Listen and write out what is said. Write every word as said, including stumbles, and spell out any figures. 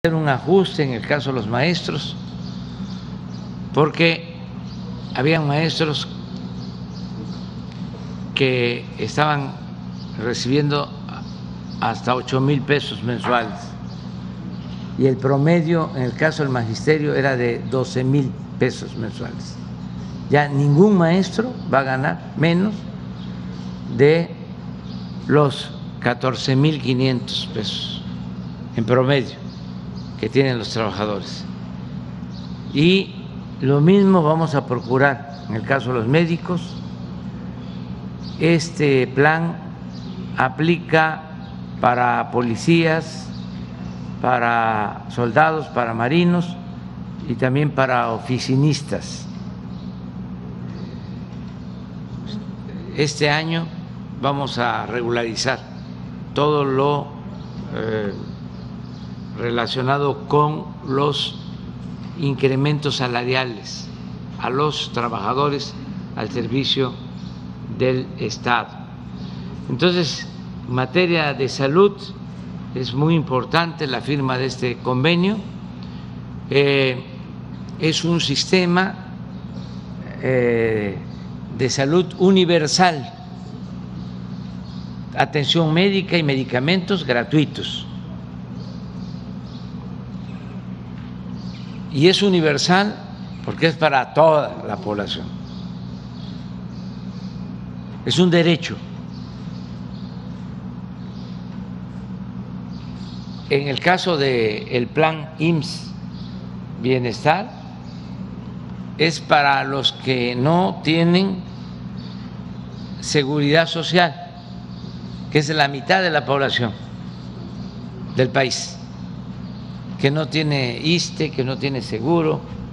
un ajuste en el caso de los maestros, porque había maestros que estaban recibiendo hasta ocho mil pesos mensuales y el promedio en el caso del magisterio era de doce mil pesos mensuales. Ya ningún maestro va a ganar menos de los catorce mil quinientos pesos en promedio que tienen los trabajadores. Y lo mismo vamos a procurar en el caso de los médicos. Este plan aplica para policías, para soldados, para marinos y también para oficinistas. Este año vamos a regularizar todo lo eh, relacionado con los incrementos salariales a los trabajadores al servicio del Estado. Entonces, en materia de salud es muy importante la firma de este convenio. Eh, es un sistema eh, de salud universal, atención médica y medicamentos gratuitos. Y es universal porque es para toda la población. Es un derecho. En el caso del plan I M S S Bienestar, es para los que no tienen seguridad social, que es la mitad de la población del país, que no tiene I S S S T E, que no tiene seguro,